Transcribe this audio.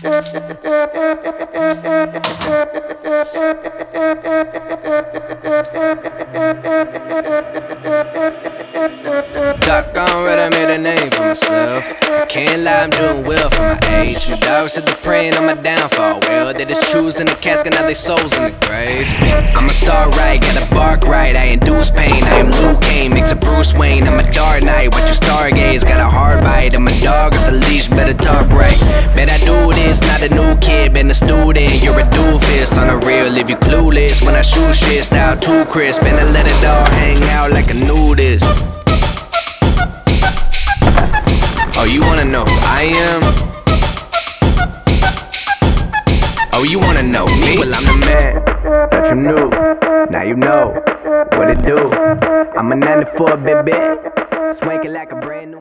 Talk on red, I made a name for myself. I can't lie, I'm doing well for my age. My dogs said they're praying on my downfall. Well, they just choosing the casket, now they souls in the grave. I'm a star right, gotta bark right. I induce pain, I am Luke Kane, mix a Bruce Wayne. I'm a Dark Knight, watch you stargaze. Got a hard bite, I'm a dog off the leash, better talk right. Bet I do this, not a new kid, been a student. You're a doofus, on the real if you clueless. When I shoot shit, style too crisp, and I let it all hang out like a nudist. Oh, you wanna know who I am? Oh, you wanna know me? Well, I'm the man that you knew. Now you know what it do. I'm a 94, baby. Swanking like a brand new